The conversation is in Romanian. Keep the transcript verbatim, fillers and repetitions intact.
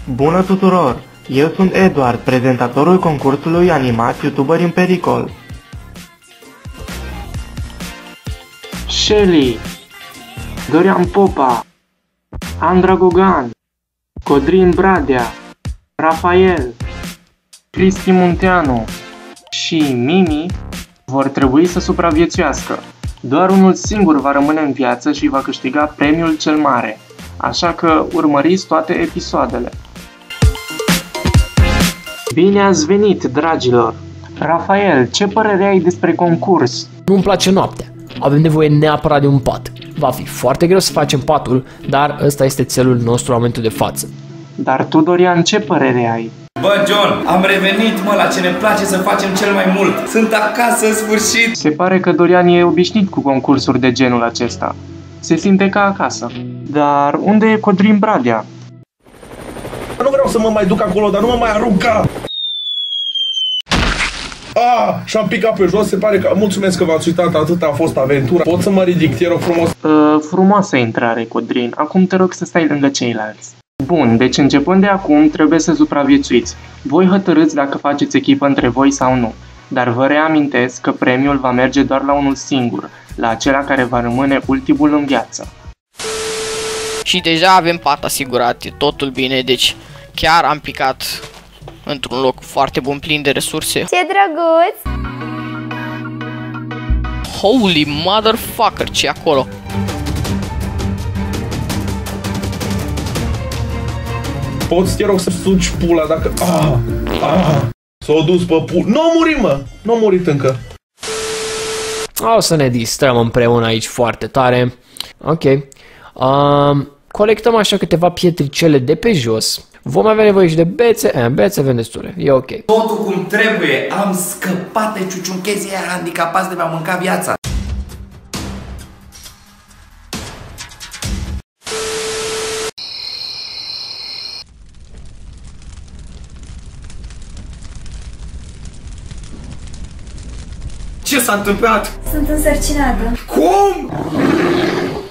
Bună tuturor! Eu sunt Eduard, prezentatorul concursului animat YouTuber în pericol. Shelly, Dorian Popa, Andra Gogan, Codrin Bradea, Rafael, Cristi Munteanu și Mimi vor trebui să supraviețuiască. Doar unul singur va rămâne în viață și va câștiga premiul cel mare, așa că urmăriți toate episoadele. Bine ați venit, dragilor! Rafael, ce părere ai despre concurs? Nu-mi place noaptea. Avem nevoie neapărat de un pat. Va fi foarte greu să facem patul, dar ăsta este țelul nostru în momentul de față. Dar tu, Dorian, ce părere ai? Bă, John, am revenit, mă, la ce ne place să facem cel mai mult. Sunt acasă în sfârșit. Se pare că Dorian e obișnuit cu concursuri de genul acesta. Se simte ca acasă. Dar unde e Codrin Bradea? Nu vreau să mă mai duc acolo, dar nu mă mai arunca! Ah, și-am picat pe jos, se pare că... Mulțumesc că v-ați uitat, atât a fost aventura. Pot să mă ridic, te rog frumos? Uh, frumoasă intrare, Codrin. Acum te rog să stai lângă ceilalți. Bun, deci începând de acum trebuie să supraviețuiți. Voi hotărâți dacă faceți echipă între voi sau nu. Dar vă reamintesc că premiul va merge doar la unul singur, la acela care va rămâne ultimul în viață. Și deja avem pat asigurat, e totul bine, deci chiar am picat într-un loc foarte bun, plin de resurse. Ce drăguț! Holy motherfucker, ce acolo? Poți, te rog, să suci pula dacă... Ah, ah, s-o dus pe pula... Nu muri, mă! Nu a murit încă. O să ne distrăm împreună aici foarte tare. Ok. Um, colectăm așa câteva pietricele de pe jos. Vom avea nevoie și de bețe. Eh, bețe avem destule. E ok. Totul cum trebuie. Am scăpat de ciuciunchezii aia handicapați de mi-au mâncat viața. Ce s-a întâmplat? Sunt însărcinată. Cum?